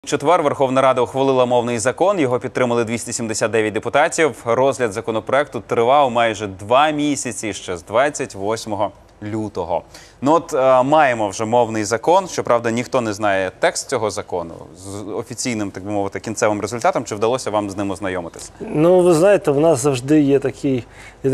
В четвер Верховна Рада ухвалила мовний закон, його підтримали 279 депутатів. Розгляд законопроекту тривав майже 2 місяці, ще з 28 лютого. Ну от маємо вже мовний закон, щоправда, ніхто не знає текст цього закону з офіційним, так би мовити, кінцевим результатом. Чи вдалося вам з ним ознайомитися? Ну, ви знаєте, в нас завжди є такий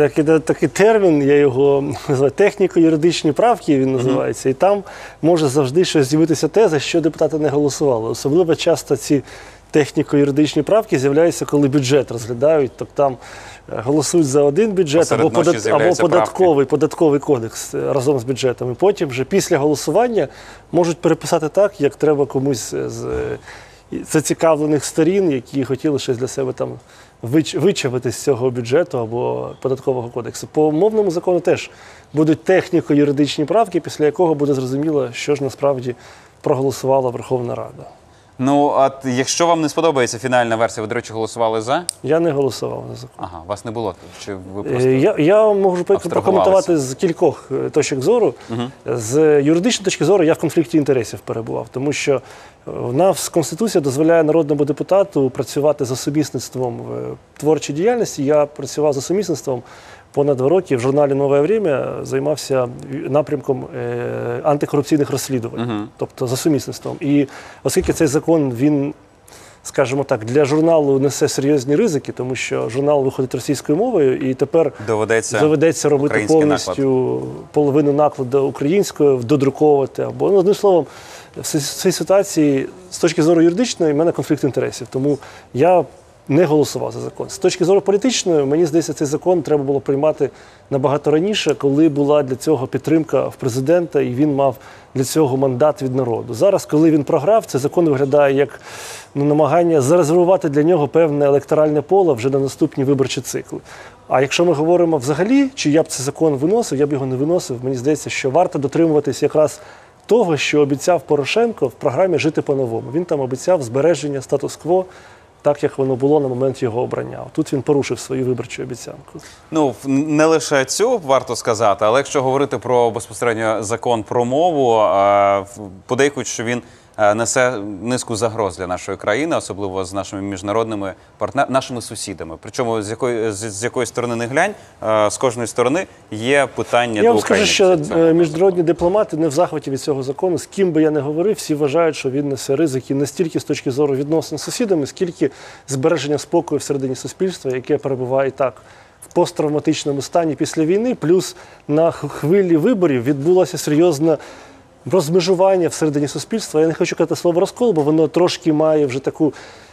термін, я його називаю техніко-юридичні правки, він називається, і там може завжди щось з'явитися те, за що депутати не голосували. Особливо часто ці техніко-юридичні правки з'являються, коли бюджет розглядають, то там голосують за один бюджет або податковий кодекс разом з бюджетом. І потім вже після голосування можуть переписати так, як треба комусь з зацікавлених сторін, які хотіли щось для себе там вичавити з цього бюджету або податкового кодексу. По мовному закону теж будуть техніко-юридичні правки, після якого буде зрозуміло, що ж насправді проголосувала Верховна Рада. Ну, а якщо вам не сподобається фінальна версія, ви, до речі, голосували за? Я не голосував за закон. Ага, вас не було? Чи ви просто я можу прокоментувати з кількох точок зору. З юридичної точки зору я в конфлікті інтересів перебував, тому що в нас Конституція дозволяє народному депутату працювати за сумісництвом в творчій діяльності. Я працював за сумісництвом понад 2 роки в журналі «Нове время», займався напрямком антикорупційних розслідувань, тобто за сумісництвом. І оскільки цей закон, він, скажімо так, для журналу несе серйозні ризики, тому що журнал виходить російською мовою, і тепер доведеться робити повністю половину накладу українською, додруковувати, або, ну, одним словом, в цій ситуації, з точки зору юридичної, в мене конфлікт інтересів, тому я не голосував за закон. З точки зору політичної, мені здається, цей закон треба було приймати набагато раніше, коли була для цього підтримка в президента, і він мав для цього мандат від народу. Зараз, коли він програв, цей закон виглядає як намагання зарезервувати для нього певне електоральне поле вже на наступні виборчі цикли. А якщо ми говоримо взагалі, чи я б цей закон виносив, я б його не виносив. Мені здається, що варто дотримуватись якраз того, що обіцяв Порошенко в програмі «Жити по-новому». Він там обіцяв збереження статус-кво, так, як воно було на момент його обрання. Тут він порушив свою виборчу обіцянку. Ну, не лише цю, варто сказати, але якщо говорити про безпосередньо закон про мову, подейкують, що він несе низку загроз для нашої країни, особливо з нашими міжнародними партнерами, нашими сусідами. Причому з якої сторони не глянь, з кожної сторони є питання до України. Я вам скажу, що міжнародні дипломати не в захваті від цього закону. З ким би я не говорив, всі вважають, що він несе ризики не стільки з точки зору відносин з сусідами, скільки збереження спокою всередині суспільства, яке перебуває і так в посттравматичному стані після війни, плюс на хвилі виборів відбулося серйозне розмежування всередині суспільства. Я не хочу казати слово «розкол», бо воно трошки має вже таку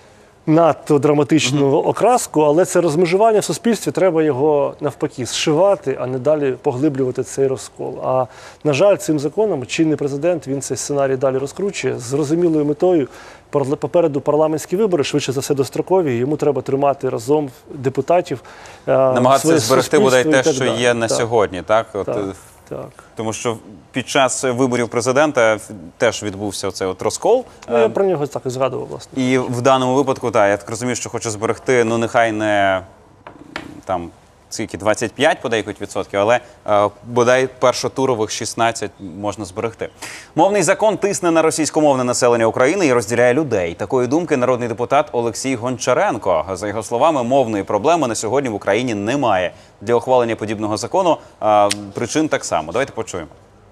надто драматичну окраску, але це розмежування в суспільстві, треба його навпаки зшивати, а не далі поглиблювати цей розкол. А, на жаль, цим законом чинний президент, він цей сценарій далі розкручує з зрозумілою метою. Попереду парламентські вибори, швидше за все дострокові, йому треба тримати разом депутатів. Намагатися зберегти бодай те, що є на сьогодні, так? Так. Тому що під час виборів президента теж відбувся оцей от розкол. Ну, я про нього так і згадував, власне. І в даному випадку, так, я так розумію, що хоче зберегти, ну, нехай не там, скільки, 25 подейкують відсотків, але бодай першотурових 16 можна зберегти. Мовний закон тисне на російськомовне населення України і розділяє людей. Такої думки народний депутат Олексій Гончаренко. За його словами, мовної проблеми на сьогодні в Україні немає. Для ухвалення подібного закону причин так само. Давайте почуємо.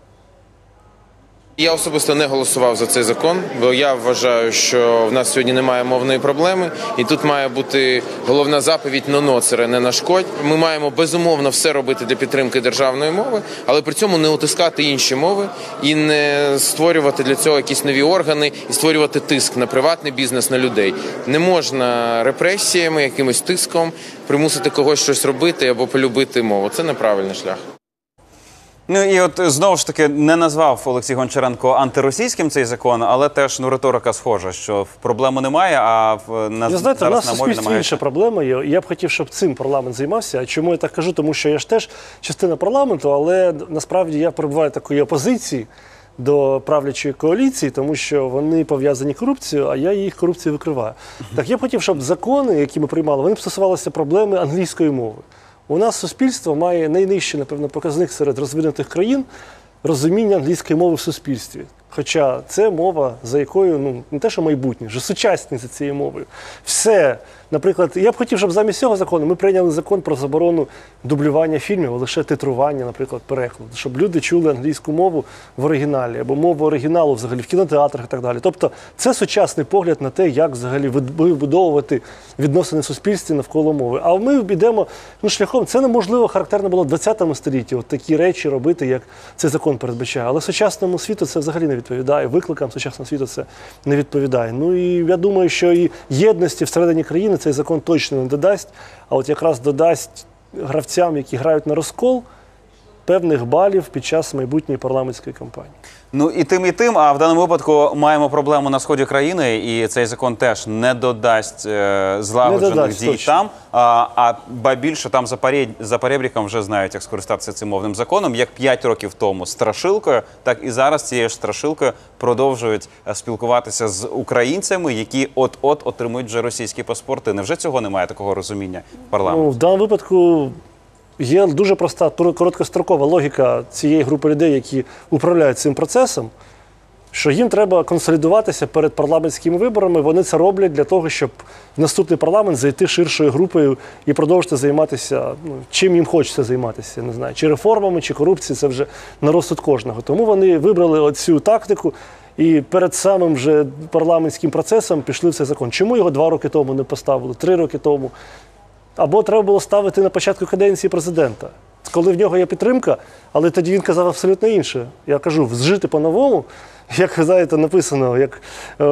Я особисто не голосував за цей закон, бо я вважаю, що в нас сьогодні немає мовної проблеми, і тут має бути головна заповідь «но ноцере, не нашкодь». Ми маємо безумовно все робити для підтримки державної мови, але при цьому не утискати інші мови і не створювати для цього якісь нові органи і створювати тиск на приватний бізнес, на людей. Не можна репресіями, якимось тиском примусити когось щось робити або полюбити мову. Це неправильний шлях. Ну і от знову ж таки не назвав Олексій Гончаренко антиросійським цей закон, але теж риторика схожа, що проблеми немає, а зараз на мові намагається. У нас в суспільстві інша проблема є. Я б хотів, щоб цим парламент займався. А чому я так кажу? Тому що я ж теж частина парламенту, але насправді я перебуваю такої опозиції до правлячої коаліції, тому що вони пов'язані корупцією, а я їх корупцію викриваю. Так я б хотів, щоб закони, які ми приймали, вони б стосувалися проблеми англійської мови. У нас суспільство має найнижчий, напевно, показник серед розвинутих країн розуміння англійської мови в суспільстві. Хоча це мова, за якою, ну, не те, що майбутнє, вже сучасність за цією мовою. Все. Наприклад, я б хотів, щоб замість цього закону ми прийняли закон про заборону дублювання фільмів, а лише титрування, наприклад, перекладу. Щоб люди чули англійську мову в оригіналі, або мову оригіналу взагалі в кінотеатрах і так далі. Тобто це сучасний погляд на те, як взагалі вибудовувати відносини в суспільстві навколо мови. А ми йдемо шляхом, це неможливо, характерно було в 20 столітті, от такі речі робити, як цей закон передбачає. Але сучасному світу це взагалі не відповідає, викликам сучасного світу це не відповідає. Ну і я думаю, що і єдності всередині країни цей закон точно не додасть, а от якраз додасть гравцям, які грають на розкол, певних балів під час майбутньої парламентської кампанії. Ну і тим, а в даному випадку маємо проблему на сході країни, і цей закон теж не додасть злагоджених дій точно. там, ба більше там за перебріком вже знають, як скористатися цим мовним законом, як 5 років тому страшилкою, так і зараз цією ж страшилкою продовжують спілкуватися з українцями, які от-от отримують вже російські паспорти. Невже цього немає, такого розуміння парламенту? Ну, в даному випадку є дуже проста, короткострокова логіка цієї групи людей, які управляють цим процесом, що їм треба консолідуватися перед парламентськими виборами. Вони це роблять для того, щоб в наступний парламент зайти ширшою групою і продовжити займатися, чим їм хочеться займатися. Не знаю, чи реформами, чи корупцією, це вже на розсуд кожного. Тому вони вибрали оцю тактику і перед самим вже парламентським процесом пішли в цей закон. Чому його 2 роки тому не поставили, 3 роки тому? Або треба було ставити на початку каденції президента, коли в нього є підтримка, але тоді він казав абсолютно інше. Я кажу, жити по-новому, як, знаєте, написано, як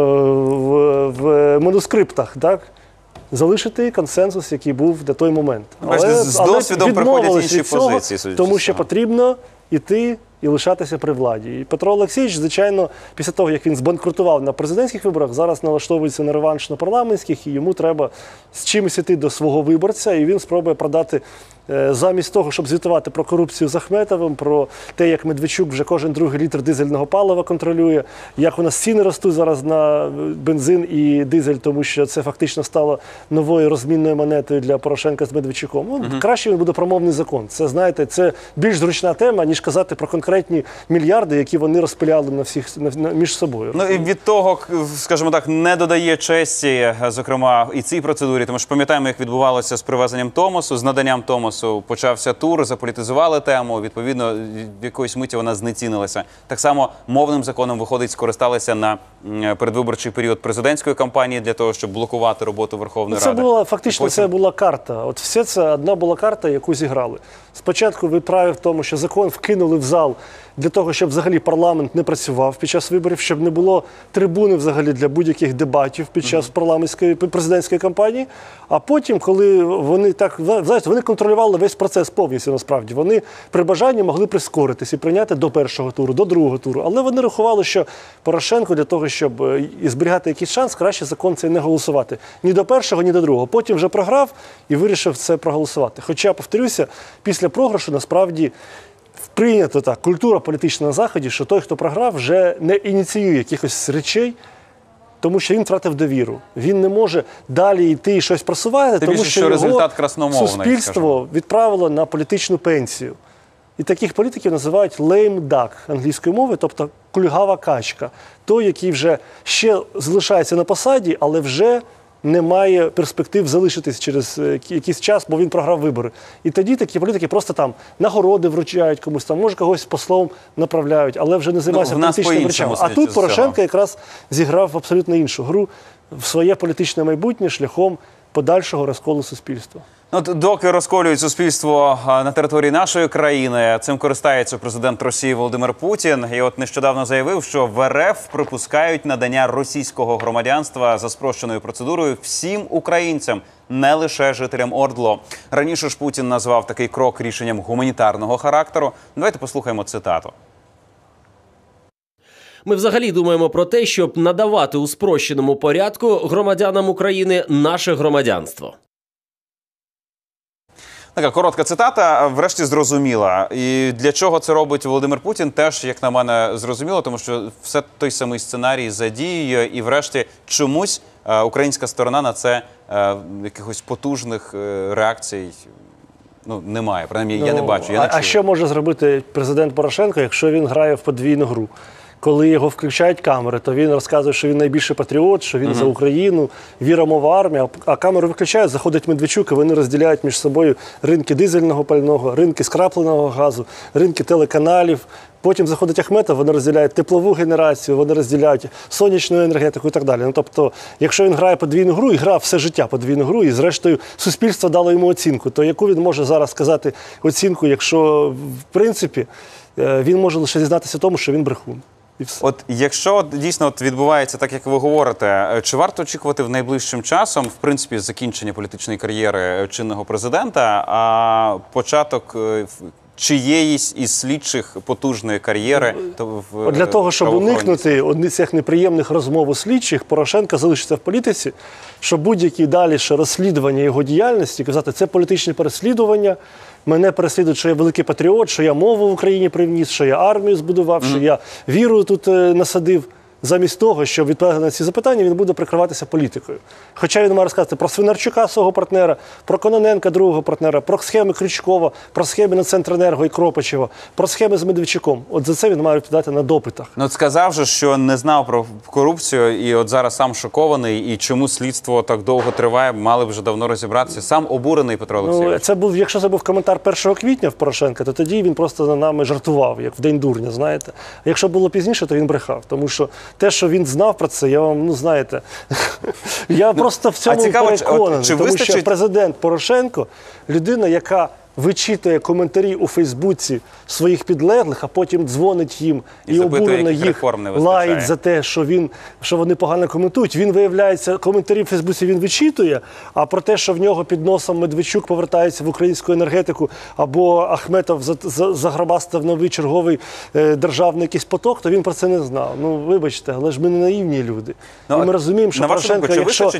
в манускриптах, так? Залишити консенсус, який був на той момент. Бачите, з досвідом приходять інші позиції. Тому що потрібно йти і лишатися при владі. І Петро Олексійович, звичайно, після того, як він збанкрутував на президентських виборах, зараз налаштовується на реванш на парламентських, і йому треба з чимось іти до свого виборця, і він спробує продати, замість того, щоб звітувати про корупцію з Ахметовим, про те, як Медведчук вже кожен другий літр дизельного палива контролює, як у нас ціни ростуть зараз на бензин і дизель, тому що це фактично стало новою розмінною монетою для Порошенка з Медведчуком. Ну, краще він буде про мовний закон. Це, знаєте, це більш зручна тема, ніж казати про конкретні мільярди, які вони розпиляли на всіх між собою. Ну і від того, скажімо так, не додає честі, зокрема, і цій процедурі, тому що пам'ятаємо, як відбувалося з привезенням Томосу, з наданням Томосу. Почався тур, заполітизували тему, відповідно, в якоїсь миті вона знецінилася. Так само мовним законом, виходить, скористалися на передвиборчий період президентської кампанії для того, щоб блокувати роботу Верховної Ради. Це була, фактично, це була карта. От все це одна була карта, яку зіграли. Спочатку відправив в тому, що закон вкинули в зал для того, щоб взагалі парламент не працював під час виборів, щоб не було трибуни взагалі для будь-яких дебатів під час парламентської, президентської кампанії. А потім, коли вони так, знаєте, вони контролювали весь процес повністю, насправді. Вони при бажанні могли прискоритись і прийняти до першого туру, до другого туру. Але вони рахували, що Порошенко для того, щоб зберігати якийсь шанс, краще закон цей не голосувати. Ні до першого, ні до другого. Потім вже програв і вирішив це проголосувати. Хоча, повторюся, після програшу, насправді, прийнято так, культура політична на Заході, що той, хто програв, вже не ініціює якихось речей, тому що він втратив довіру. Він не може далі йти і щось просувати, тому що результат красномовний, суспільство відправило на політичну пенсію. І таких політиків називають lame duck англійською мовою, тобто кульгава качка. Той, який вже ще залишається на посаді, але вже не має перспектив залишитись через якийсь час, бо він програв вибори. І тоді такі політики просто там нагороди вручають комусь, там, може когось послом направляють, але вже не займаються політичними речами. А тут Порошенко якраз зіграв абсолютно іншу гру в своє політичне майбутнє шляхом подальшого розколу суспільства. Доки розколюють суспільство на території нашої країни, цим користається президент Росії Володимир Путін. І от нещодавно заявив, що в РФ припускають надання російського громадянства за спрощеною процедурою всім українцям, не лише жителям ОРДЛО. Раніше ж Путін назвав такий крок рішенням гуманітарного характеру. Давайте послухаємо цитату. Ми взагалі думаємо про те, щоб надавати у спрощеному порядку громадянам України наше громадянство. Така коротка цитата, врешті зрозуміла. І для чого це робить Володимир Путін, теж, як на мене, зрозуміло, тому що все той самий сценарій задіює, і врешті чомусь українська сторона на це якихось потужних реакцій немає. Принаймні, я не бачу, я не чую. А що може зробити президент Порошенко, якщо він грає в подвійну гру? коли його включають камери, то він розказує, що він найбільший патріот, що він за Україну, віра, мова, армія. А камеру виключають, заходить Медведчук, і вони розділяють між собою ринки дизельного пального, ринки скрапленого газу, ринки телеканалів. Потім заходить Ахметов, вони розділяють теплову генерацію, вони розділяють сонячну енергетику і так далі. Ну, тобто, якщо він грає подвійну гру і грав все життя подвійну гру, і зрештою суспільство дало йому оцінку, то яку він може зараз сказати оцінку, якщо, в принципі, він може лише зізнатися в тому, що він брехун. І все. От якщо дійсно відбувається так, як ви говорите, чи варто очікувати в найближчим часом, в принципі, закінчення політичної кар'єри чинного президента, а початок чиєїсь із слідчих потужної кар'єри Для того, щоб уникнути цих неприємних розмов у слідчих, Порошенко залишиться в політиці, щоб будь-які далі розслідування його діяльності, казати, це політичне переслідування, мене переслідують, що я великий патріот, що я мову в Україні привніс, що я армію збудував, що я віру тут насадив. Замість того, щоб відповідати на ці запитання, він буде прикриватися політикою. Хоча він має розказати про Свинарчука, свого партнера, про Кононенка, другого партнера, про схеми Крючкова, про схеми на Центренерго і Кропачева, про схеми з Медведчуком. От за це він має відповідати на допитах. Ну, от сказав же, що не знав про корупцію, і от зараз сам шокований, і чому слідство так довго триває, мали б вже давно розібратися. Сам обурений Петро Олексійович. Якщо це був коментар 1 квітня в Порошенка, то тоді він просто за нами жартував, як в День дурня, знаєте. А якщо було пізніше, то він брехав, тому що те, що він знав про це, я вам, знаєте, я просто в цьому переконаний, тому що президент Порошенко – людина, яка вичитує коментарі у Фейсбуці своїх підлеглих, а потім дзвонить їм і обурено їх лаїть за те, що вони погано коментують. Він, виявляється, коментарі в Фейсбуці він вичитує, а про те, що в нього під носом Медведчук повертається в українську енергетику, або Ахметов заграбастав новий черговий державний якийсь поток, то він про це не знав. Ну, вибачте, але ж ми не наївні люди. І ми розуміємо, що Порошенко,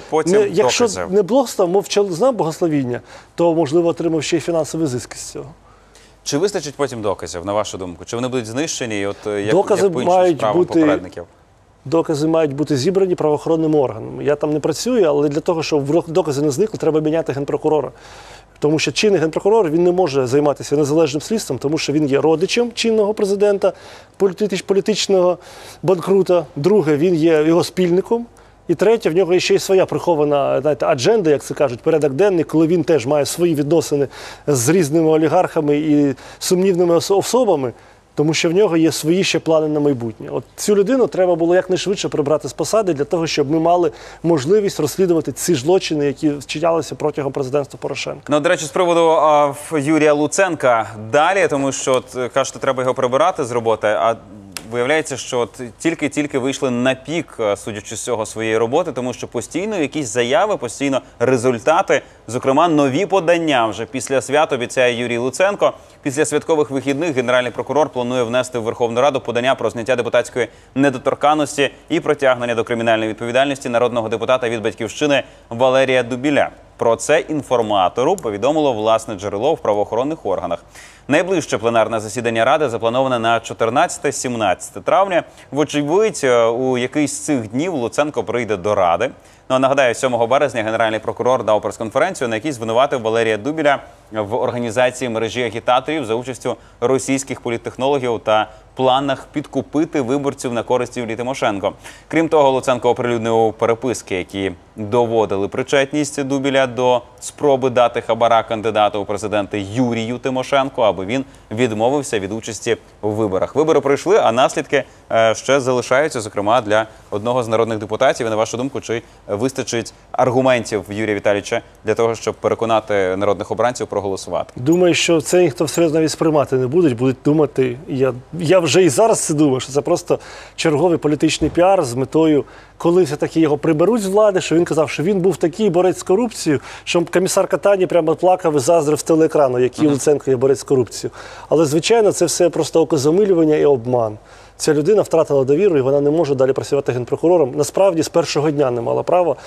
якщо не Бог став, мов знав богословіння, то, можливо, отримав ще й фінансовий зиск з цього. Чи вистачить потім доказів, на вашу думку? Чи вони будуть знищені, як докази по іншим справам попередників? Докази мають бути зібрані правоохоронними органами. Я там не працюю, але для того, щоб докази не зникли, треба міняти генпрокурора. Тому що чинний генпрокурор, він не може займатися незалежним слідством, тому що він є родичем чинного президента, політичного банкрута. Друге, він є його спільником. І третє, в нього є ще й своя прихована, знаєте, адженда, як це кажуть, порядок денний, коли він теж має свої відносини з різними олігархами і сумнівними особами, тому що в нього є свої ще плани на майбутнє. От цю людину треба було якнайшвидше прибрати з посади для того, щоб ми мали можливість розслідувати ці злочини, які вчинялися протягом президентства Порошенка. Ну, до речі, з приводу Юрія Луценка далі, тому що, кажете, треба його прибирати з роботи, а виявляється, що тільки вийшли на пік, судячи з цього, своєї роботи, тому що постійно якісь заяви, постійно результати, зокрема, нові подання вже після свят обіцяє Юрій Луценко. Після святкових вихідних Генеральний прокурор планує внести в Верховну Раду подання про зняття депутатської недоторканності і притягнення до кримінальної відповідальності народного депутата від «Батьківщини» Валерія Дубіля. Про це інформатору повідомило власне джерело в правоохоронних органах. Найближче пленарне засідання Ради заплановане на 14-17 травня. Вочевидь, у якийсь з цих днів Луценко прийде до Ради. Ну, нагадаю, 7 березня Генеральний прокурор дав прес-конференцію, на якій звинуватив Валерія Дубіля в організації мережі агітаторів за участю російських політтехнологів та планах підкупити виборців на користь Юлії Тимошенко. Крім того, Луценко оприлюднив переписки, які доводили причетність Дубіля до спроби дати хабара кандидату у президенти Юрію Тимошенко, аби він відмовився від участі у виборах. Вибори пройшли, а наслідки ще залишаються, зокрема, для одного з народних депутатів. І, на вашу думку, чи вистачить аргументів Юрія Віталійовича для того, щоб переконати народних обранців проголосувати? Думаю, що це ніхто всерйоз навіть сприймати не будуть думати, я вже і зараз це думаю, що це просто черговий політичний піар з метою, коли все-таки його приберуть з влади, що він казав, що він був такий борець з корупцією, що комісар Катані прямо плакав і заздрив з телеекрану, який Луценко є борець з корупцією. Але, звичайно, це все просто окозамилювання і обман. Ця людина втратила довіру, і вона не може далі працювати генпрокурором. Насправді, з першого дня не мала права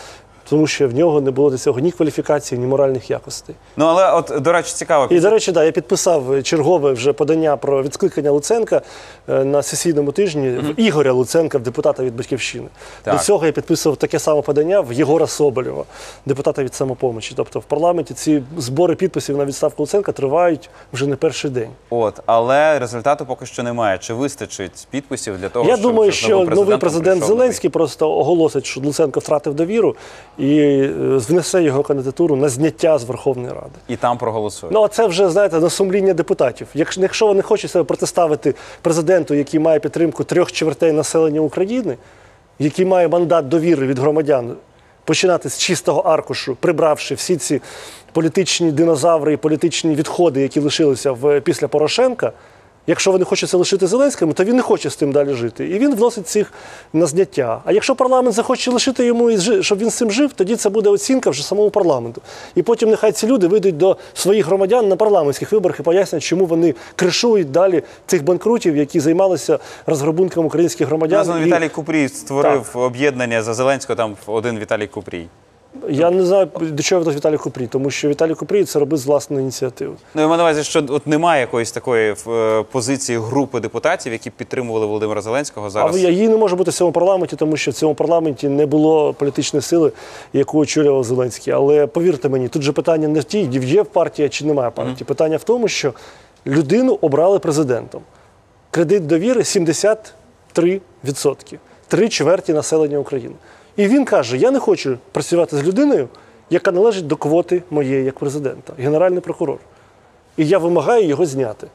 тому що в нього не було до цього ні кваліфікації, ні моральних якостей. Ну, але от, до речі, цікаво. І, до речі, да, я підписав чергове вже подання про відкликання Луценка на сесійному тижні в Ігоря Луценка, депутата від «Батьківщини». Так. До цього я підписував таке саме подання в Єгора Соболєва, депутата від «Самопомочі». Тобто в парламенті ці збори підписів на відставку Луценка тривають вже не перший день. От, але результату поки що немає. Чи вистачить підписів для того, Я щоб думаю, з що новим новий президентом президент прийшов Зеленський просто оголосить, що Луценко втратив довіру і внесе його кандидатуру на зняття з Верховної Ради. і там проголосують? Ну, а це вже, знаєте, на сумління депутатів. Якщо вони хочуть себе протиставити президенту, який має підтримку 3/4 населення України, який має мандат довіри від громадян, починати з чистого аркушу, прибравши всі ці політичні динозаври і політичні відходи, які лишилися після Порошенка, якщо вони хочуть це лишити Зеленському, то він не хоче з тим далі жити. І він вносить цих на зняття. А якщо парламент захоче лишити йому, щоб він з цим жив, тоді це буде оцінка вже самому парламенту. І потім нехай ці люди вийдуть до своїх громадян на парламентських виборах і пояснять, чому вони кришують далі цих банкрутів, які займалися розграбунком українських громадян. Названо Віталій Купрій створив об'єднання за Зеленського, там один Віталій Купрій. Я не знаю, до чого відносить Віталій Купрій, тому що Віталій Купрій це робить з власної ініціативи. Ну, я маю на увазі, що от немає якоїсь такої позиції групи депутатів, які підтримували Володимира Зеленського зараз. А її не може бути в цьому парламенті, тому що в цьому парламенті не було політичної сили, яку очолював Зеленський. Але повірте мені, тут же питання не в тій, є партія чи немає партії. Питання в тому, що людину обрали президентом. Кредит довіри 73%. 3/4 населення України. І він каже, я не хочу працювати з людиною, яка належить до квоти моєї як президента, генеральний прокурор. І я вимагаю його зняти.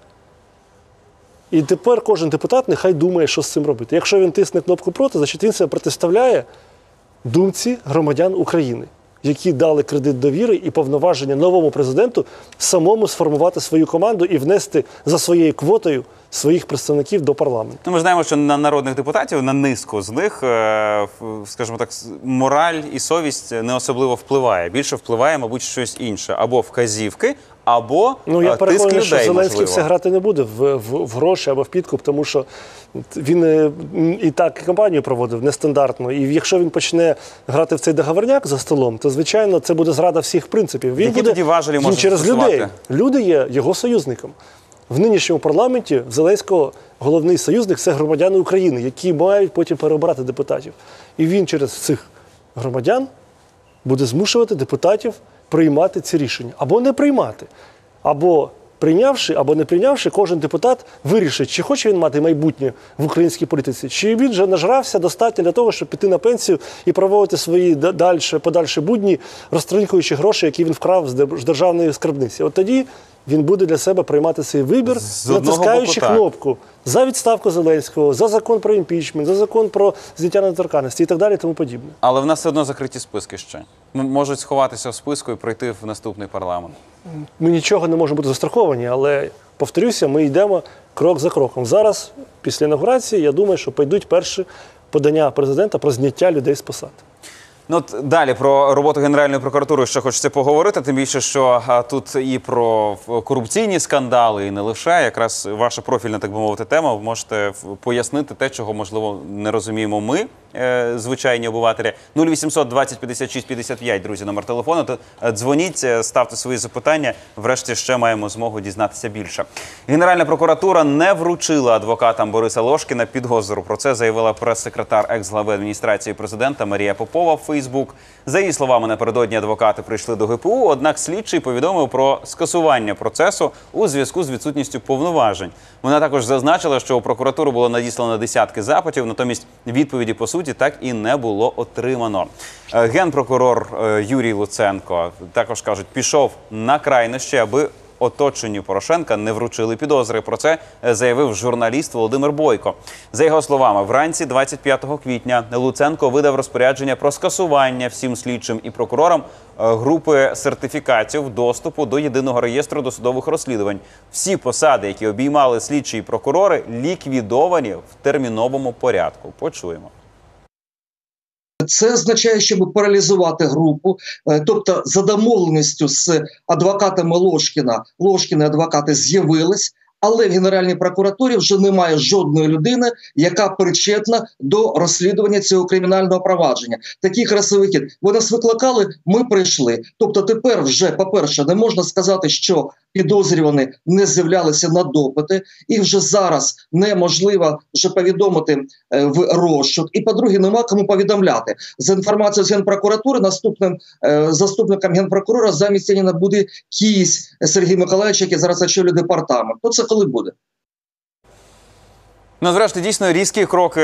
І тепер кожен депутат нехай думає, що з цим робити. Якщо він тисне кнопку проти, значить він себе протиставляє думці громадян України, які дали кредит довіри і повноваження новому президенту самому сформувати свою команду і внести за своєю квотою своїх представників до парламенту. Ну, ми знаємо, що на народних депутатів, на низку з них, скажімо так, мораль і совість не особливо впливає. Більше впливає, мабуть, щось інше. Або вказівки, або я тиск переконаний, що людей, Зеленський можливо. все грати не буде в гроші або в підкуп, тому що він і так кампанію проводив нестандартно. І якщо він почне грати в цей договорняк за столом, то, звичайно, це буде зрада всіх принципів. Він Які буде тоді важелі можна через застосувати? людей. Люди є його союзником. В нинішньому парламенті в Зеленського головний союзник – це громадяни України, які мають потім переобрати депутатів. І він через цих громадян буде змушувати депутатів приймати ці рішення. Або не приймати. Або прийнявши, або не прийнявши, кожен депутат вирішить, чи хоче він мати майбутнє в українській політиці, чи він вже нажрався достатньо для того, щоб піти на пенсію і проводити свої подальші будні, розтринькуючи гроші, які він вкрав з державної скарбниці. От тоді він буде для себе приймати цей вибір, натискаючи кнопку за відставку Зеленського, за закон про імпічмент, за закон про зняття недоторканності і так далі, і тому подібне. Але в нас все одно закриті списки ще. Можуть сховатися в списку і пройти в наступний парламент. Ми нічого не можемо бути застраховані, але, повторюся, ми йдемо крок за кроком. Зараз, після інаугурації, я думаю, що пойдуть перші подання президента про зняття людей з посад. Ну, от далі про роботу Генеральної прокуратури ще хочеться поговорити, тим більше, що тут і про корупційні скандали, і не лише. Якраз ваша профільна, так би мовити, тема. Ви можете пояснити те, чого, можливо, не розуміємо ми, звичайні обивателі. 0800 20 56 55, друзі, номер телефону. Дзвоніть, ставте свої запитання. Врешті ще маємо змогу дізнатися більше. Генеральна прокуратура не вручила адвокатам Бориса Лошкіна підозру. Про це заявила прес-секретар екс-глави адміністрації президента Марія Попова в Фейсбук. За її словами, напередодні адвокати прийшли до ГПУ, однак слідчий повідомив про скасування процесу у зв'язку з відсутністю повноважень. Вона також зазначила, що у прокуратуру було надіслано десятки запитів, натомість відповіді по суті так і не було отримано. Генпрокурор Юрій Луценко, також кажуть, пішов на крайнощі, аби оточенню Порошенка не вручили підозри. Про це заявив журналіст Володимир Бойко. За його словами, вранці 25 квітня Луценко видав розпорядження про скасування всім слідчим і прокурорам групи сертифікатів доступу до єдиного реєстру досудових розслідувань. Всі посади, які обіймали слідчі і прокурори, ліквідовані в терміновому порядку. Почуємо. Це означає, щоб паралізувати групу, тобто за домовленістю з адвокатами Лошкіна адвокати з'явились, Але в Генеральній прокуратурі вже немає жодної людини, яка причетна до розслідування цього кримінального провадження. Такий красивий хід. Ви нас викликали, ми прийшли. Тобто тепер вже, по-перше, не можна сказати, що підозрювані не з'являлися на допити, і вже зараз неможливо вже повідомити в розшук. І, по-друге, нема кому повідомляти. За інформацією з Генпрокуратури, наступним заступником Генпрокурора замість Яніна буде Кісь Сергій Миколаївич, який зараз очолює департамент. То це коли буде? Ну, зрештою, дійсно, різкі кроки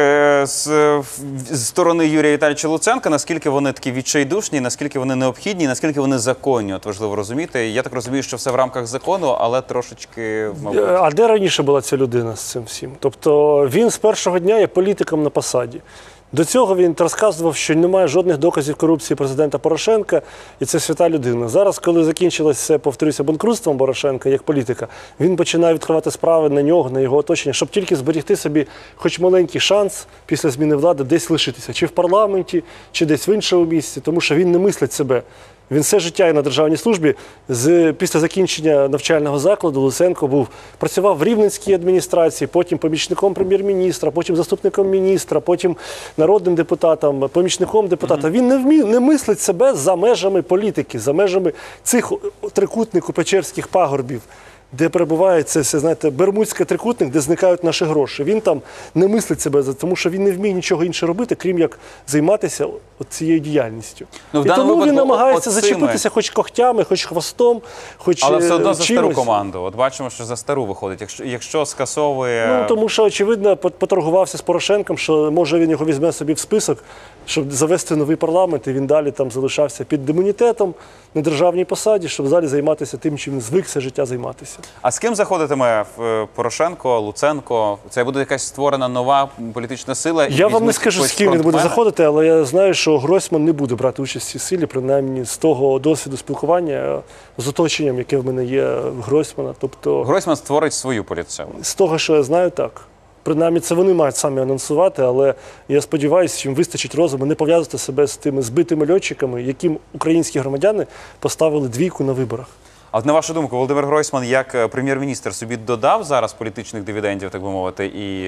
з сторони Юрія Віталійовича Луценка. Наскільки вони такі відчайдушні, наскільки вони необхідні, наскільки вони законні, от важливо розуміти. Я так розумію, що все в рамках закону, але трошечки, мабуть... А де раніше була ця людина з цим всім? Тобто він з першого дня є політиком на посаді. До цього він розказував, що немає жодних доказів корупції президента Порошенка, і це свята людина. Зараз, коли закінчилося, повторюся, банкрутством Порошенка як політика, він починає відкривати справи на нього, на його оточення, щоб тільки зберегти собі хоч маленький шанс після зміни влади десь лишитися. Чи в парламенті, чи десь в іншому місці, тому що він не мислить себе. Він все життя і на державній службі. Після закінчення навчального закладу Луценко працював в Рівненській адміністрації, потім помічником прем'єр-міністра, потім заступником міністра, потім народним депутатом, помічником депутата. Він не мислить себе за межами політики, за межами цих трикутнику-печерських пагорбів, де перебуває це, знаєте, Бермудський трикутник, де зникають наші гроші. Він там не мислить себе, тому що він не вміє нічого інше робити, крім як займатися цією діяльністю. Ну, і тому він намагається оцими... зачепитися хоч когтями, хоч хвостом, хоч чимось. Але все одно за стару команду. От бачимо, що за стару виходить. Якщо скасовує... Ну, тому що, очевидно, поторгувався з Порошенком, що, може, він його візьме собі в список, щоб завести новий парламент, і він далі там залишався під імунітетом на державній посаді, щоб далі займатися тим, чим він звик все життя займатися. А з ким заходитиме Порошенко, Луценко? Це буде якась створена нова політична сила? Я вам не скажу, з ким він буде заходити, але я знаю, що Гройсман не буде брати участь в цій силі, принаймні з того досвіду спілкування з оточенням, яке в мене є в Гройсмана. Тобто, Гройсман створить свою політсилу? З того, що я знаю, так. Принаймні, це вони мають самі анонсувати, але я сподіваюся, що їм вистачить розуму не пов'язати себе з тими збитими льотчиками, яким українські громадяни поставили 2 на виборах. А от на вашу думку, Володимир Гройсман як прем'єр-міністр собі додав зараз політичних дивідендів, так би мовити, і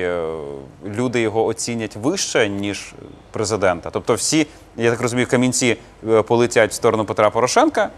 люди його оцінять вище, ніж президента? Тобто всі, я так розумію, камінці полетять в сторону Петра Порошенка,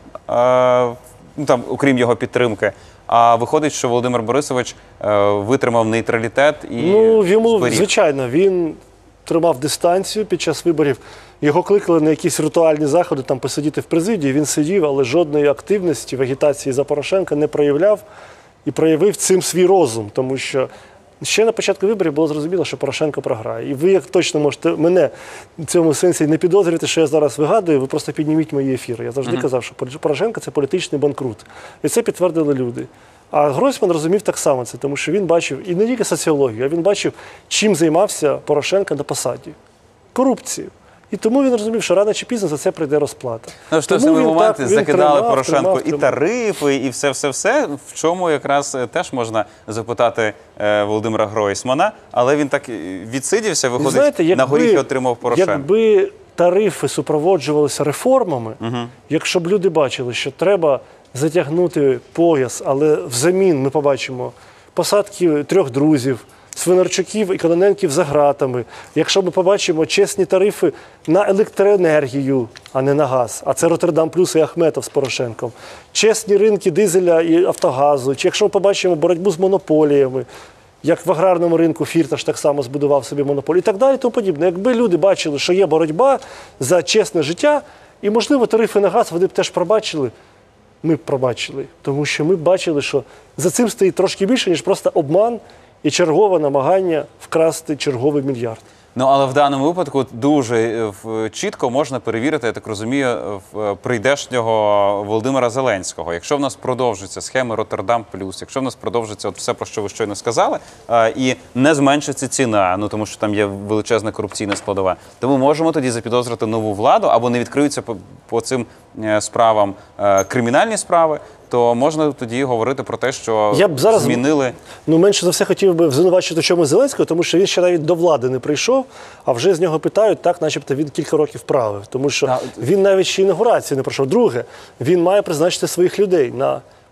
ну, там, окрім його підтримки, а виходить, що Володимир Борисович витримав нейтралітет і йому, зберіг. звичайно, він тримав дистанцію під час виборів. Його кликали на якісь ритуальні заходи, там посидіти в президії, він сидів, але жодної активності в агітації за Порошенка не проявляв і проявив цим свій розум, тому що ще на початку виборів було зрозуміло, що Порошенко програє. І ви, як точно можете мене в цьому сенсі не підозрювати, що я зараз вигадую, ви просто підніміть мої ефіри. Я завжди казав, що Порошенко – це політичний банкрут. І це підтвердили люди. А Гройсман розумів так само це, тому що він бачив, і не тільки соціологію, а він бачив, чим займався Порошенко на посаді. Корупцією. І тому він розумів, що рано чи пізно за це прийде розплата. Ну, що в цьому моменті закидали Порошенку і тарифи, і все-все-все, в чому якраз теж можна запитати Володимира Гройсмана, але він так відсидівся, виходить, знаєте, на горіхи отримав Порошенко. Якби тарифи супроводжувалися реформами, якщо б люди бачили, що треба затягнути пояс, але взамін ми побачимо посадки 3 друзів, Свинарчуків і Кононенків за ґратами. Якщо ми побачимо чесні тарифи на електроенергію, а не на газ, а це Роттердам плюс і Ахметов з Порошенком, чесні ринки дизеля і Автогазу, чи якщо ми побачимо боротьбу з монополіями, як в аграрному ринку Фірташ так само збудував собі монополію і так далі, тому подібне. Якби люди бачили, що є боротьба за чесне життя, і, можливо, тарифи на газ вони б теж пробачили, ми б пробачили, тому що ми б бачили, що за цим стоїть трошки більше, ніж просто обман і чергове намагання вкрасти черговий мільярд. Ну, але в даному випадку дуже чітко можна перевірити, я так розумію, прийдешнього Володимира Зеленського. Якщо в нас продовжуються схеми Роттердам плюс, якщо в нас продовжується от все, про що ви щойно сказали, і не зменшиться ціна, ну тому що там є величезна корупційна складова, то ми можемо тоді запідозрити нову владу, або не відкриються по цим справам кримінальні справи, то можна тоді говорити про те, що змінили... Ну, менше за все хотів би звинувачити в чомусь Зеленського, тому що він ще навіть до влади не прийшов, а вже з нього питають, так, начебто він кілька років правив. Тому що він навіть ще інаугурацію не пройшов. Друге, він має призначити своїх людей на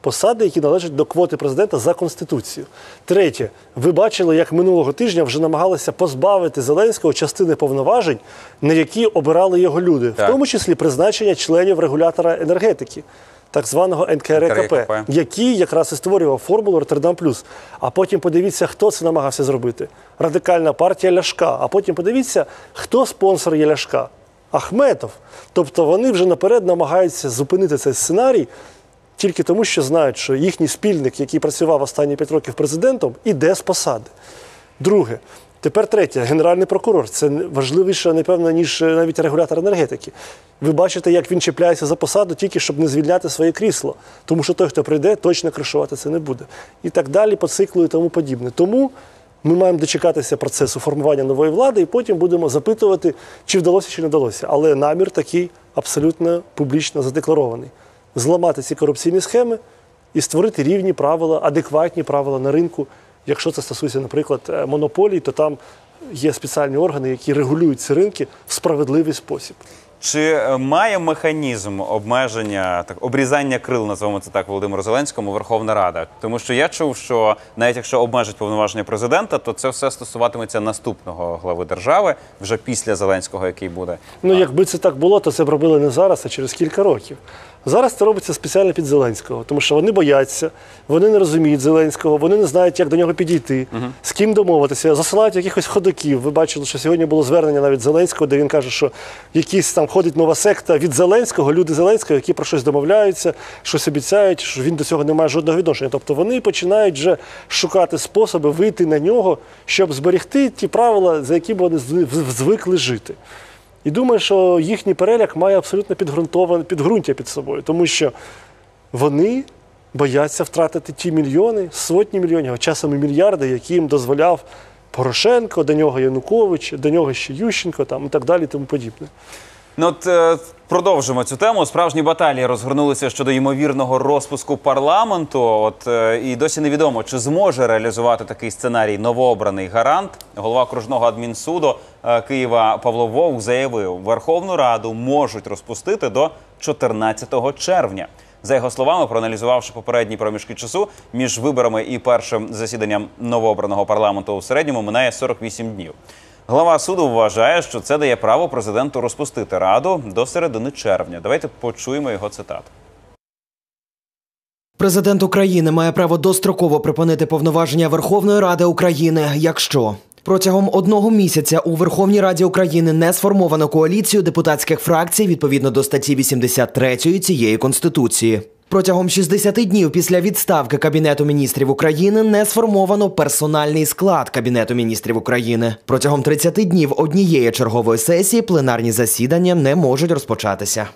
посади, які належать до квоти президента за Конституцією. Третє. Ви бачили, як минулого тижня вже намагалися позбавити Зеленського частини повноважень, на які обирали його люди. Так. В тому числі призначення членів регулятора енергетики, так званого НКРЕКП, який якраз і створював формулу Роттердам плюс. А потім подивіться, хто це намагався зробити. Радикальна партія Ляшка. А потім подивіться, хто спонсор є Ляшка. Ахметов. Тобто вони вже наперед намагаються зупинити цей сценарій тільки тому, що знають, що їхній спільник, який працював останні 5 років президентом, іде з посади. Друге. Тепер третє. Генеральний прокурор. Це важливіше, напевно, ніж навіть регулятор енергетики. Ви бачите, як він чіпляється за посаду тільки, щоб не звільняти своє крісло. Тому що той, хто прийде, точно кришувати це не буде. І так далі по циклу і тому подібне. Тому ми маємо дочекатися процесу формування нової влади і потім будемо запитувати, чи вдалося, чи не вдалося. Але намір такий абсолютно публічно задекларований. Зламати ці корупційні схеми і створити рівні правила, адекватні правила на ринку. Якщо це стосується, наприклад, монополій, то там є спеціальні органи, які регулюють ці ринки в справедливий спосіб. Чи має механізм обмеження, обрізання крил, називаємо це так, Володимиру Зеленському, Верховна Рада? Тому що я чув, що навіть якщо обмежить повноваження президента, то це все стосуватиметься наступного глави держави, вже після Зеленського, який буде. Ну, якби це так було, то це б робили не зараз, а через кілька років. Зараз це робиться спеціально під Зеленського, тому що вони бояться, вони не розуміють Зеленського, вони не знають, як до нього підійти, з ким домовитися, засилають якихось ходоків. Ви бачили, що сьогодні було звернення навіть Зеленського, де він каже, що якісь там ходить нова секта від Зеленського, люди Зеленського, які про щось домовляються, щось обіцяють, що він до цього не має жодного відношення. Тобто вони починають вже шукати способи вийти на нього, щоб зберегти ті правила, за які б вони звикли жити. І думаю, що їхній переляк має абсолютно підґрунтя під собою, тому що вони бояться втратити ті мільйони, сотні мільйонів, а часом і мільярди, які їм дозволяв Порошенко, до нього Янукович, до нього ще Ющенко там, і так далі, і тому подібне. Ну от продовжимо цю тему. Справжні баталії розгорнулися щодо ймовірного розпуску парламенту. От і досі невідомо, чи зможе реалізувати такий сценарій новообраний гарант. Голова окружного адмінсуду Києва Павло Вовк заявив, Верховну Раду можуть розпустити до 14 червня. За його словами, проаналізувавши попередні проміжки часу, між виборами і першим засіданням новообраного парламенту у середньому минає 48 днів. Глава суду вважає, що це дає право президенту розпустити Раду до середини червня. Давайте почуємо його цитату. Президент України має право достроково припинити повноваження Верховної Ради України, якщо протягом 1 місяця у Верховній Раді України не сформовано коаліцію депутатських фракцій відповідно до статті 83 цієї Конституції. Протягом 60 днів після відставки Кабінету міністрів України не сформовано персональний склад Кабінету міністрів України. Протягом 30 днів однієї чергової сесії пленарні засідання не можуть розпочатися.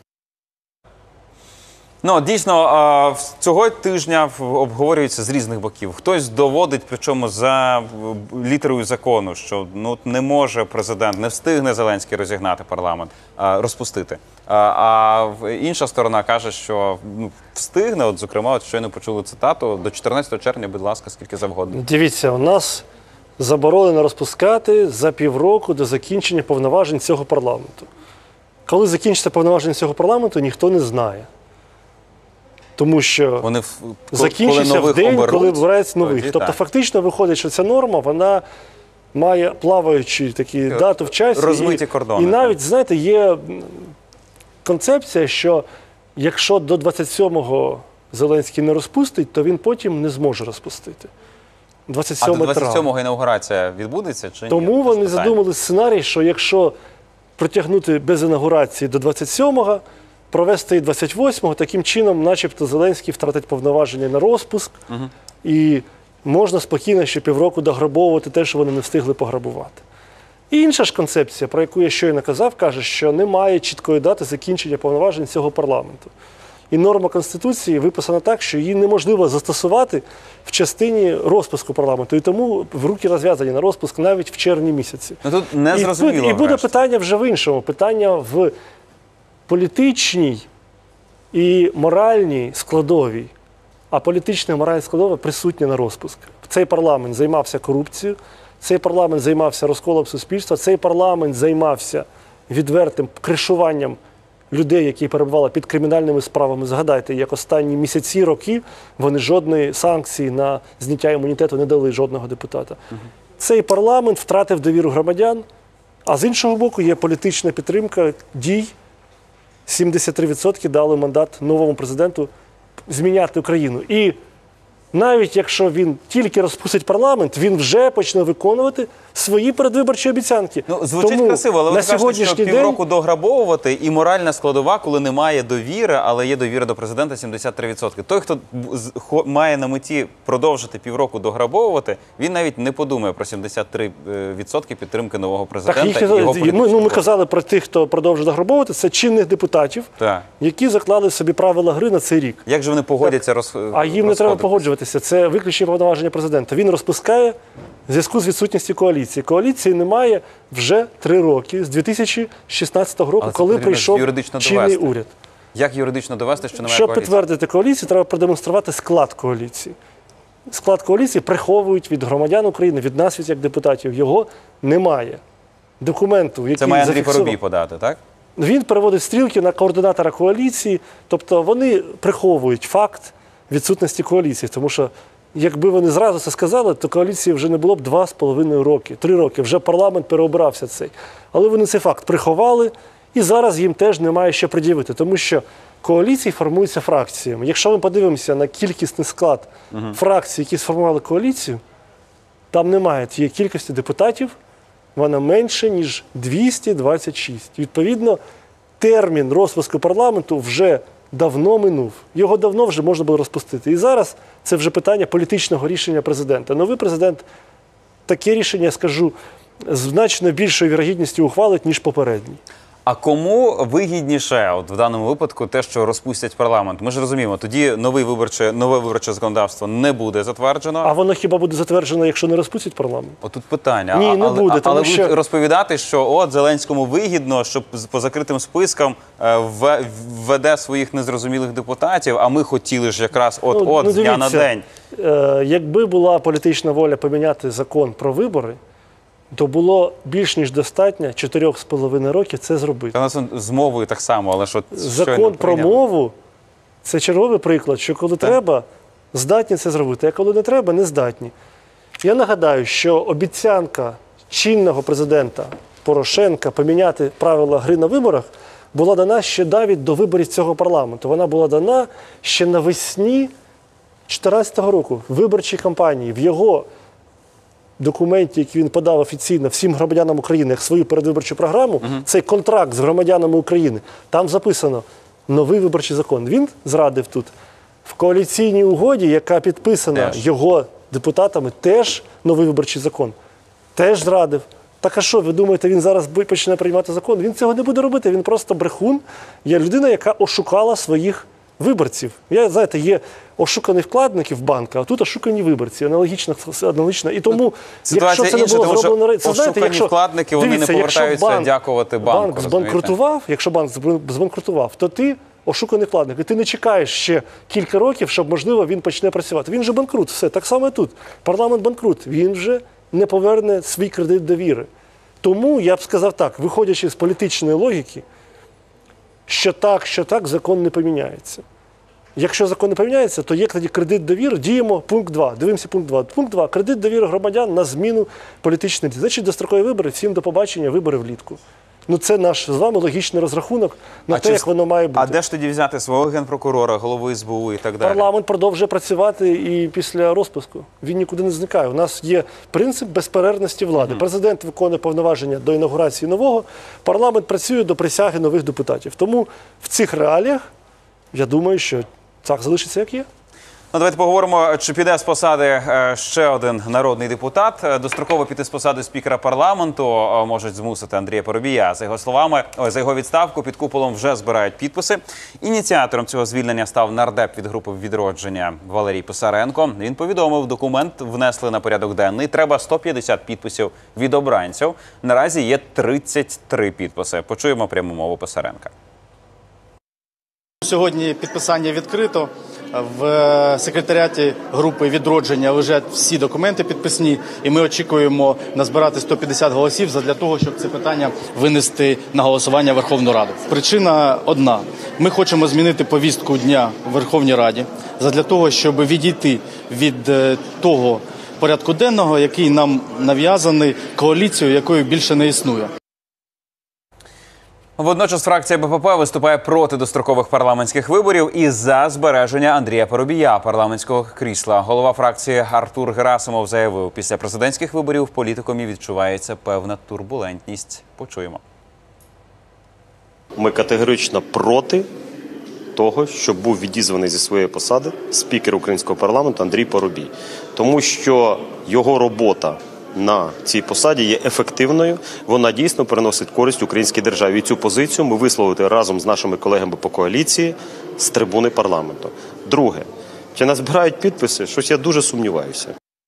Ну, дійсно, цього тижня обговорюється з різних боків. Хтось доводить, причому за літерою закону, що не може президент, не встигне Зеленський розігнати парламент, розпустити. А інша сторона каже, що встигне, от, зокрема, от щойно почули цитату, до 14 червня, будь ласка, скільки завгодно. Дивіться, у нас заборонено розпускати за півроку до закінчення повноважень цього парламенту. Коли закінчиться повноваження цього парламенту, ніхто не знає. Тому що вони закінчиться в день, коли обирається нових. Тобто фактично виходить, що ця норма, вона має плаваючі такі дату в часі. Розмиті кордони. І навіть, знаєте, є концепція, що якщо до 27-го Зеленський не розпустить, то він потім не зможе розпустити. 27 а до 27-го інаугурація відбудеться чи ні? Тому вони задумали сценарій, що якщо протягнути без інаугурації до 27-го, провести і 28-го, таким чином, начебто, Зеленський втратить повноваження на розпуск, і можна спокійно ще півроку дограбовувати те, що вони не встигли пограбувати. І інша ж концепція, про яку я щойно казав, каже, що немає чіткої дати закінчення повноважень цього парламенту. І норма Конституції виписана так, що її неможливо застосувати в частині розпуску парламенту. І тому в руки розв'язані на розпуск навіть в червні місяці. Ну, тут не зрозуміло. І буде питання вже в іншому. Питання в політичній і моральній складовій. А політична і моральна складова присутня на розпуск. Цей парламент займався корупцією, цей парламент займався розколом суспільства, цей парламент займався відвертим кришуванням людей, які перебували під кримінальними справами. Згадайте, як останні місяці, роки вони жодної санкції на зняття імунітету не дали жодного депутата. Цей парламент втратив довіру громадян, а з іншого боку є політична підтримка дій. 73% дали мандат новому президенту зміняти Україну. І навіть якщо він тільки розпустить парламент, він вже почне виконувати свої передвиборчі обіцянки. Ну, звучить Тому красиво, але ви на кажете, що сьогоднішній півроку дограбовувати і моральна складова, коли немає довіри, але є довіра до президента 73%. Той, хто має на меті продовжити півроку дограбовувати, він навіть не подумає про 73% підтримки нового президента. Ми казали про тих, хто продовжує дограбовувати, це чинних депутатів, які заклали собі правила гри на цей рік. Як же вони погодяться А їм не треба погоджуватися. Це виключні повноваження президента. Він розпускає в зв'язку з відсутністю коаліції. Коаліції немає вже 3 роки, з 2016 року, коли прийшов чинний уряд. Як юридично довести, що немає Щоб коаліції? підтвердити коаліцію, треба продемонструвати склад коаліції. Склад коаліції приховують від громадян України, від нас, як депутатів. Його немає. Документу, який це має Андрій зафіксував. Парубій подати, так? Він переводить стрілки на координатора коаліції, тобто вони приховують факт відсутності коаліції, тому що якби вони зразу це сказали, то коаліції вже не було б 2,5 роки, 3 роки, вже парламент переобрався цей. Але вони цей факт приховали, і зараз їм теж немає що пред'явити, тому що коаліції формуються фракціями. Якщо ми подивимося на кількісний склад фракцій, які сформували коаліцію, там немає тієї кількості депутатів, вона менше, ніж 226. Відповідно, термін розпуску парламенту вже давно минув. Його давно вже можна було розпустити. І зараз це вже питання політичного рішення президента. Новий президент таке рішення, я скажу, з значно більшою вірогідністю ухвалить, ніж попередній. А кому вигідніше, от в даному випадку, те, що розпустять парламент? Ми ж розуміємо, тоді нове виборче законодавство не буде затверджено. А воно хіба буде затверджено, якщо не розпустять парламент? Отут питання. Ні, не буде, але будуть розповідати, що от Зеленському вигідно, щоб по закритим спискам введе своїх незрозумілих депутатів, а ми хотіли ж якраз з дня на день. Якби була політична воля поміняти закон про вибори, то було більш ніж достатньо 4,5 років це зробити. Та нас з мовою так само, але що закон про мову – це черговий приклад, що коли треба, здатні це зробити, а коли не треба, не здатні. Я нагадаю, що обіцянка чинного президента Порошенка поміняти правила гри на виборах була дана ще навіть до виборів цього парламенту. Вона була дана ще навесні 2014 року в виборчій кампанії, в його документі, який він подав офіційно всім громадянам України як свою передвиборчу програму, цей контракт з громадянами України, там записано новий виборчий закон. Він зрадив тут. В коаліційній угоді, яка підписана його депутатами, теж новий виборчий закон. Теж зрадив. Так а що, ви думаєте, він зараз почне приймати закон? Він цього не буде робити, він просто брехун. Є людина, яка ошукала своїх виборців. Знаєте, є ошукані вкладники в банку, а тут ошукані виборці. Аналогічно. І тому, якщо це не було зроблено... Ошукані вкладники, вони не повертаються дякувати банку. Якщо банк збанкрутував, то ти ошуканий вкладник. І ти не чекаєш ще кілька років, щоб, можливо, він почне працювати. Він же банкрут. Все. Так само і тут. Парламент банкрут. Він вже не поверне свій кредит довіри. Тому я б сказав так, виходячи з політичної логіки, що так, закон не поміняється. Якщо закон не поміняється, то є тоді кредит довіри, діємо пункт 2. Дивимося пункт 2. Пункт 2. Кредит довіри громадян на зміну політичної дії. Значить, дострокові вибори, всім до побачення, вибори влітку. Це наш з вами логічний розрахунок на те, як воно має бути. А де ж тоді взяти свого генпрокурора, голови СБУ і так далі? Парламент продовжує працювати і після розпуску. Він нікуди не зникає. У нас є принцип безперервності влади. Президент виконує повноваження до інаугурації нового, парламент працює до присяги нових депутатів. Тому в цих реаліях, я думаю, що так залишиться, як є. Давайте поговоримо, чи піде з посади ще один народний депутат. Достроково піти з посади спікера парламенту можуть змусити Андрія Парубія. За його словами, за його відставку під куполом вже збирають підписи. Ініціатором цього звільнення став нардеп від групи «Відродження» Валерій Писаренко. Він повідомив, документ внесли на порядок денний. Треба 150 підписів від обранців. Наразі є 33 підписи. Почуємо пряму мову Писаренка. Сьогодні підписання відкрито. В секретаріаті групи «Відродження» лежать всі документи підписні, і ми очікуємо назбирати 150 голосів для того, щоб це питання винести на голосування в Верховну Раду. Причина одна. Ми хочемо змінити повістку дня в Верховній Раді для того, щоб відійти від того порядку денного, який нам нав'язаний коаліцією, якої більше не існує. Водночас фракція БПП виступає проти дострокових парламентських виборів і за збереження Андрія Парубія парламентського крісла. Голова фракції Артур Герасимов заявив, після президентських виборів в політикумі відчувається певна турбулентність. Почуємо. Ми категорично проти того, щоб був відізваний зі своєї посади спікер українського парламенту Андрій Парубій. Тому що його робота на цій посаді є ефективною, вона дійсно приносить користь українській державі. І цю позицію ми висловили разом з нашими колегами по коаліції з трибуни парламенту. Друге, чи назбирають підписи? Щось я дуже сумніваюся.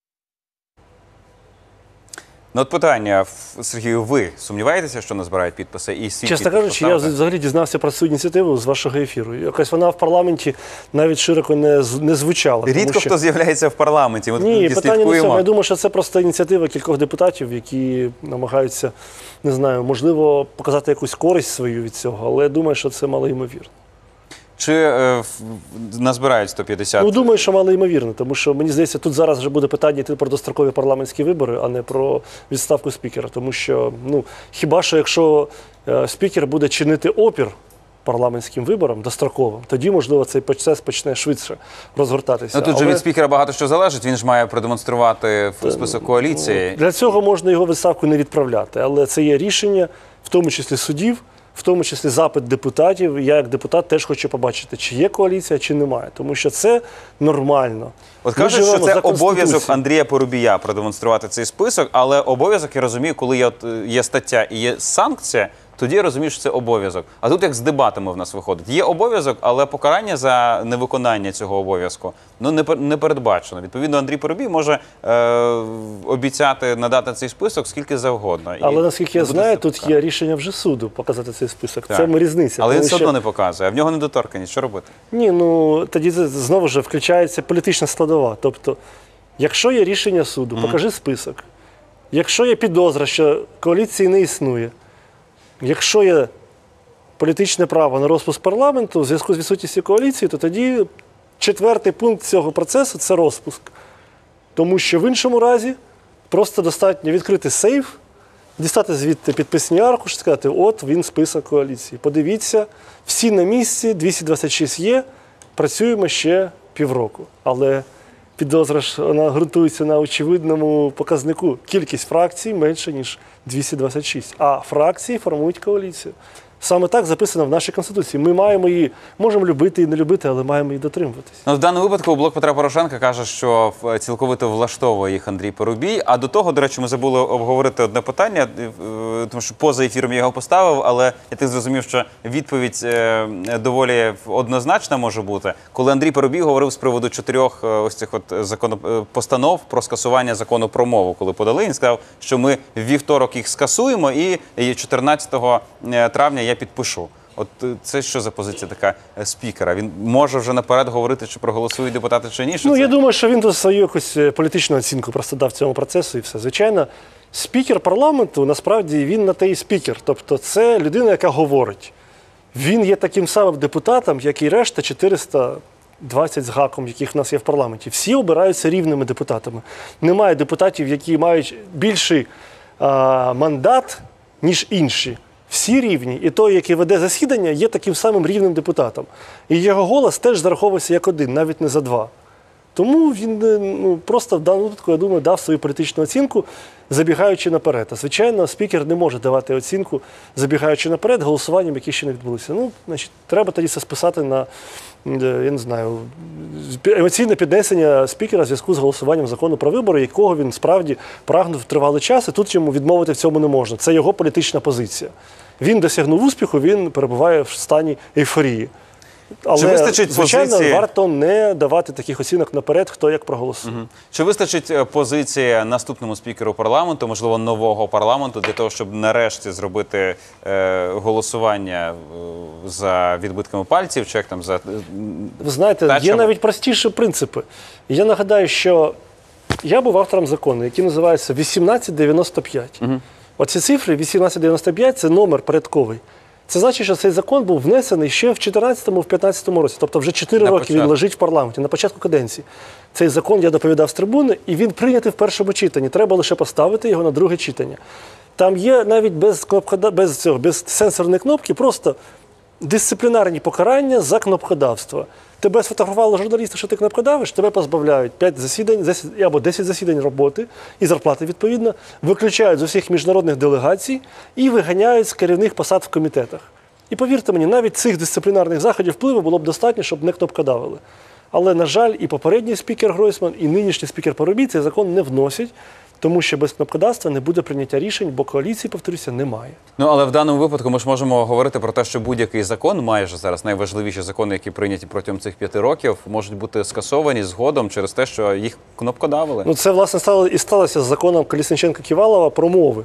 Ну, от питання, Сергію, ви сумніваєтеся, що назбирають підписи? І свій Чесно підпис кажучи, я поставити? взагалі дізнався про цю ініціативу з вашого ефіру. Якось вона в парламенті навіть широко не звучала. Рідко хто з'являється в парламенті. Ми Ні, тут питання не в цьому. слідкуємо. Я думаю, що це просто ініціатива кількох депутатів, які намагаються, не знаю, можливо, показати якусь користь свою від цього, але я думаю, що це малоймовірно. Чи назбирають 150? Ну, думаю, що малоймовірно, тому що, мені здається, тут зараз вже буде питання йти про дострокові парламентські вибори, а не про відставку спікера. Тому що, ну, хіба що якщо спікер буде чинити опір парламентським виборам достроковим, тоді, можливо, цей процес почне швидше розгортатися. Ну, тут же від спікера багато що залежить, він ж має продемонструвати в список коаліції. Для цього можна його відставку не відправляти, але це є рішення, в тому числі судів, в тому числі запит депутатів. Я як депутат теж хочу побачити, чи є коаліція, чи немає. Тому що це нормально. От Ми кажуть, що живемо це за обов'язок Конституцією. Андрія Парубія продемонструвати цей список, але обов'язок, я розумію, коли є стаття і є санкція, тоді я розумію, що це обов'язок. А тут як з дебатами в нас виходить. Є обов'язок, але покарання за невиконання цього обов'язку не передбачено. Відповідно, Андрій Парубій може обіцяти надати цей список скільки завгодно. Але, наскільки я знаю, тут є рішення вже суду показати цей список. Так. Це різниця. Але він тому все що- одно не показує, а в нього недоторканність. Що робити? Ні, ну тоді це знову ж включається політична складова. Тобто, якщо є рішення суду, покажи список. Якщо є підозра, що коаліції не існує, якщо є політичне право на розпуск парламенту в зв'язку з відсутністю коаліції, то тоді четвертий пункт цього процесу – це розпуск. Тому що в іншому разі просто достатньо відкрити сейф, дістати звідти підписні аркуші, сказати, от він список коаліції. Подивіться, всі на місці, 226 є, працюємо ще півроку. Але підозра ж, вона ґрунтується на очевидному показнику. Кількість фракцій менше, ніж 226. А фракції формують коаліцію. Саме так записано в нашій Конституції. Ми маємо її, можемо любити і не любити, але маємо її дотримуватись. Ну, в даному випадку Блок Петра Порошенка каже, що цілковито влаштовує їх Андрій Парубій. А до того, до речі, ми забули обговорити одне питання, тому що поза ефіром я його поставив, але я так зрозумів, що відповідь доволі однозначна може бути. Коли Андрій Парубій говорив з приводу 4 ось цих постанов про скасування закону про мову, коли подали, він сказав, що ми в вівторок їх скасуємо і 14 травня я підпишу. От це що за позиція така спікера? Він може вже наперед говорити, чи проголосують депутати, чи ні? Ну, я думаю, що він тут свою якусь політичну оцінку просто дав цьому процесу і все. Звичайно, спікер парламенту, насправді, він на те і спікер. Тобто це людина, яка говорить. Він є таким самим депутатом, як і решта 420 з гаком, яких в нас є в парламенті. Всі обираються рівними депутатами. Немає депутатів, які мають більший мандат, ніж інші. Всі рівні, і той, який веде засідання, є таким самим рівним депутатом. І його голос теж зараховується як один, навіть не за 2. Тому він просто в даному випадку, я думаю, дав свою політичну оцінку, забігаючи наперед. А, звичайно, спікер не може давати оцінку, забігаючи наперед, голосуванням, які ще не відбулися. Ну, значить, треба тоді це списати на, я не знаю, емоційне піднесення спікера в зв'язку з голосуванням закону про вибори, якого він справді прагнув тривалий час, і тут йому відмовити в цьому не можна. Це його політична позиція. Він досягнув успіху, він перебуває в стані ейфорії. Але, вистачить звичайно, позиції? варто не давати таких оцінок наперед, хто як проголосує. Чи вистачить позиція наступному спікеру парламенту, можливо, нового парламенту, для того, щоб нарешті зробити голосування за відбитками пальців, чи як там за Ви знаєте, є тачами? навіть простіші принципи. Я нагадаю, що я був автором закону, який називається 1895. Оці цифри 1895 – це номер порядковий. Це значить, що цей закон був внесений ще в 2014-2015 році. Тобто вже 4 роки він лежить в парламенті, на початку каденції. Цей закон я доповідав з трибуни, і він прийнятий в першому читанні. Треба лише поставити його на друге читання. Там є навіть без сенсорної кнопки, просто дисциплінарні покарання за кнопкодавство. Тебе сфотографували журналісти, що ти кнопкодавиш, тебе позбавляють 5 засідань або 10 засідань роботи і зарплати, відповідно, виключають з усіх міжнародних делегацій і виганяють з керівних посад в комітетах. І повірте мені, навіть цих дисциплінарних заходів впливу було б достатньо, щоб не кнопкодавили. Але, на жаль, і попередній спікер Гройсман, і нинішній спікер Парубій цей закон не вносять, тому що без кнопкодавства не буде прийняття рішень, бо коаліції, повторюся, немає. Ну, але в даному випадку ми ж можемо говорити про те, що будь-який закон, майже зараз найважливіші закони, які прийняті протягом цих 5 років, можуть бути скасовані згодом через те, що їх кнопкодавили. Ну, це, власне, і сталося з законом Колесніченка-Ківалова про мови.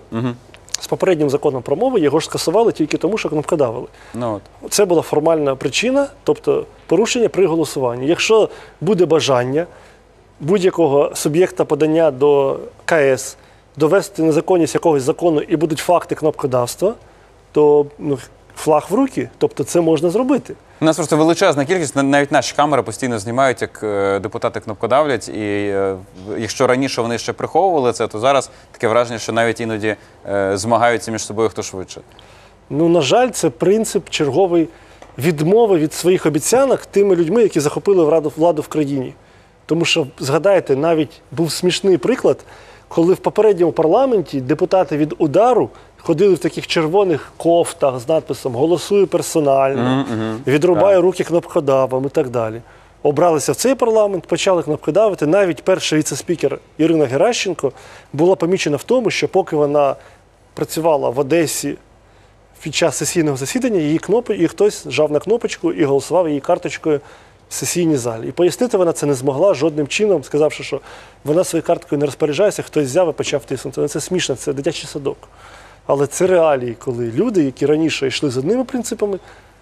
З попереднім законом про мови його ж скасували тільки тому, що кнопкодавили. Ну, Це була формальна причина, тобто порушення при голосуванні. Якщо буде бажання будь-якого суб'єкта подання до КС довести незаконність якогось закону і будуть факти кнопкодавства, то флаг в руки, тобто це можна зробити. у нас просто величезна кількість, навіть наші камери постійно знімають, як депутати кнопкодавлять, і якщо раніше вони ще приховували це, то зараз таке враження, що навіть іноді змагаються між собою, хто швидше. Ну, на жаль, це принцип чергової відмови від своїх обіцянок тими людьми, які захопили владу в країні. Тому що, згадайте, навіть був смішний приклад, коли в попередньому парламенті депутати від «Удару» ходили в таких червоних кофтах з надписом «Голосую персонально», «Відрубаю руки кнопкодавам» і так далі. Обралися в цей парламент, почали кнопкодавити. Навіть перший віце-спікер Ірина Геращенко була помічена в тому, що поки вона працювала в Одесі під час сесійного засідання, її хтось жав на кнопочку і голосував її карточкою в сесійній залі. І пояснити вона це не змогла жодним чином, сказавши, що вона своєю карткою не розпоряджається, хтось взяв і почав тиснути. Це смішно, це дитячий садок. Але це реалії, коли люди, які раніше йшли з одними принципами,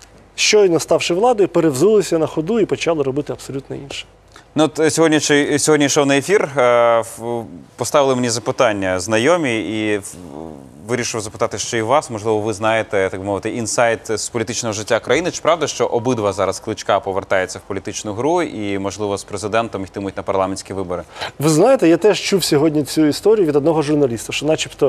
щойно ставши владою, перевзулися на ходу і почали робити абсолютно інше. Ну, от сьогодні йшов на ефір, поставили мені запитання знайомі і вирішив запитати ще й вас. Можливо, ви знаєте, так мовити, інсайт з політичного життя країни. Чи правда, що обидва зараз Кличка повертаються в політичну гру і, можливо, з президентом йтимуть на парламентські вибори? Ви знаєте, я теж чув сьогодні цю історію від одного журналіста, що начебто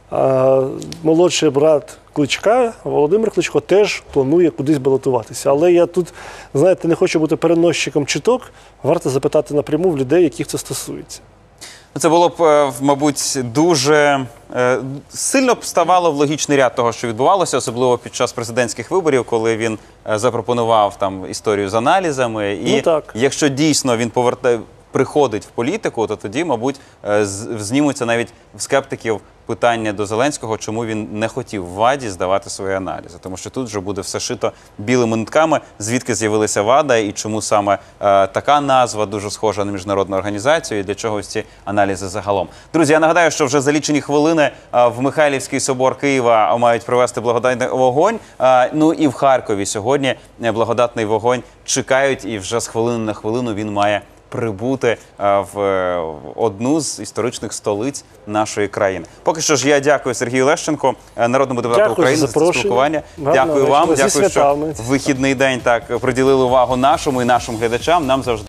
молодший брат Кличка, Володимир Кличко, теж планує кудись балотуватися. Але я тут, знаєте, не хочу бути переносчиком чуток, варто запитати напряму в людей, яких це стосується. Це було б, мабуть, дуже сильно б ставало в логічний ряд того, що відбувалося, особливо під час президентських виборів, коли він запропонував там історію з аналізами. І якщо дійсно він приходить в політику, то тоді, мабуть, знімуться навіть в скептиків питання до Зеленського, чому він не хотів ВАДі здавати свої аналізи. Тому що тут вже буде все шито білими нитками, звідки з'явилася ВАДА і чому саме така назва дуже схожа на міжнародну організацію і для чого ці аналізи загалом. Друзі, я нагадаю, що вже за лічені хвилини в Михайлівський собор Києва мають привезти благодатний вогонь. Ну і в Харкові сьогодні благодатний вогонь чекають, і вже з хвилини на хвилину він має прибути в одну з історичних столиць нашої країни. Поки що ж я дякую Сергію Лещенку, народному депутату України, за це спілкування. Дякую вам, дякую, що в вихідний день так приділили увагу нашому і нашим глядачам. Нам завжди